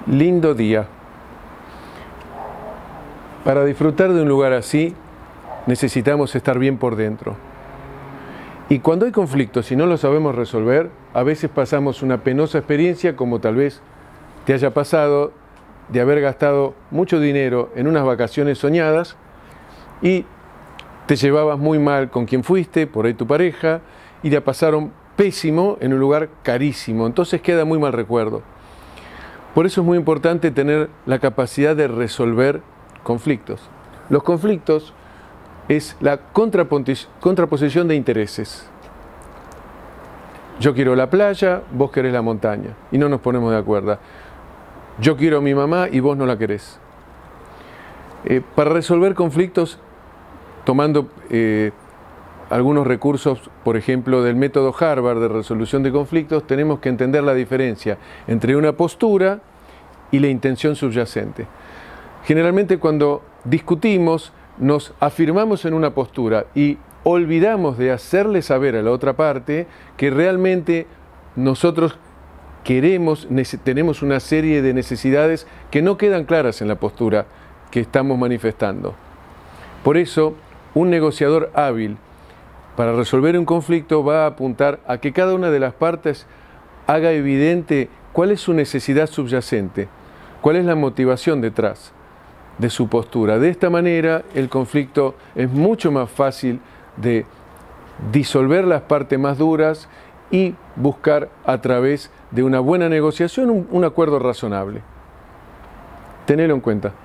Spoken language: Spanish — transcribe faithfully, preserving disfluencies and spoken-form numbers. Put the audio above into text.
Lindo día. Para disfrutar de un lugar así, necesitamos estar bien por dentro. Y cuando hay conflictos y no los sabemos resolver, a veces pasamos una penosa experiencia, como tal vez te haya pasado, de haber gastado mucho dinero en unas vacaciones soñadas y te llevabas muy mal con quien fuiste, por ahí tu pareja, y la pasaron pésimo en un lugar carísimo. Entonces queda muy mal recuerdo. Por eso es muy importante tener la capacidad de resolver conflictos. Los conflictos es la contraposición de intereses. Yo quiero la playa, vos querés la montaña, y no nos ponemos de acuerdo. Yo quiero a mi mamá y vos no la querés. Eh, para resolver conflictos, tomando eh, algunos recursos, por ejemplo, del método Harvard de resolución de conflictos, tenemos que entender la diferencia entre una postura y la intención subyacente. Generalmente cuando discutimos, nos afirmamos en una postura y olvidamos de hacerle saber a la otra parte que realmente nosotros queremos, tenemos una serie de necesidades que no quedan claras en la postura que estamos manifestando. Por eso, un negociador hábil para resolver un conflicto va a apuntar a que cada una de las partes haga evidente cuál es su necesidad subyacente, cuál es la motivación detrás de su postura. De esta manera, el conflicto es mucho más fácil de disolver las partes más duras y buscar a través de una buena negociación un, un acuerdo razonable. Tenelo en cuenta.